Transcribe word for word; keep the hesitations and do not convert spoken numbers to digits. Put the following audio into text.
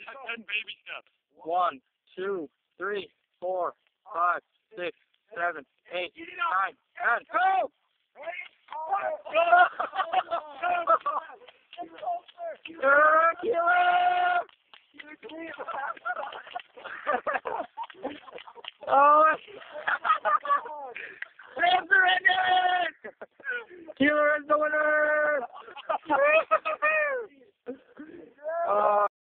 Ten baby steps. One, two, three, four, five, six, seven, eight, nine, ten. Go! Killer! Killer! Oh! Sam surrendered! Killer is the winner!